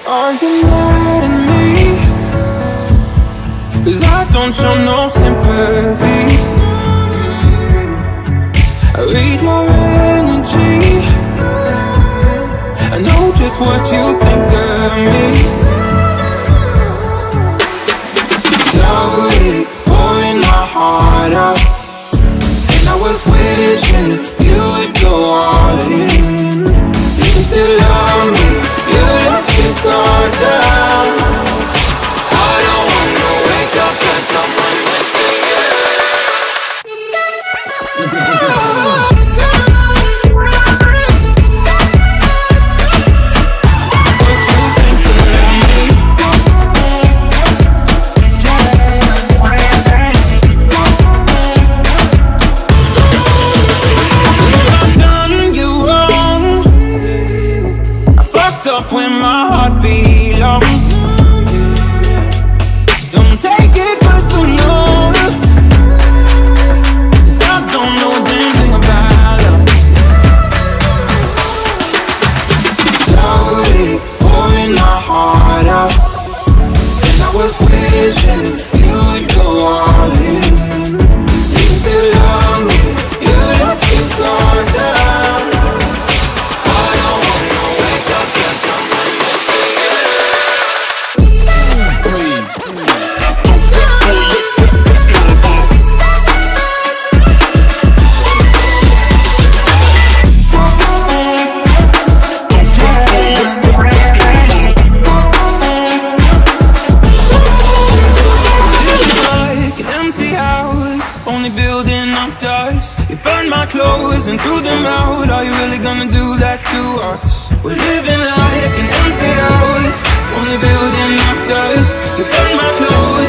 Are you mad at me? 'Cause I don't show no sympathy. I read your energy. I know just what you think of me. Slowly pouring my heart out, and I was wishing you would go all in. You still love me, you let your guard down. I don't wanna wake up to someone missing you. Up where my heart belongs. Don't take it personal, 'cause I don't know a damn thing about love. Slowly pouring my heart out, and I was wishing you would go all in. You still love me, you let your guard down. Clothes and threw them out. Are you really gonna do that to us? We're living like an empty house, only building up dust. You burn my clothes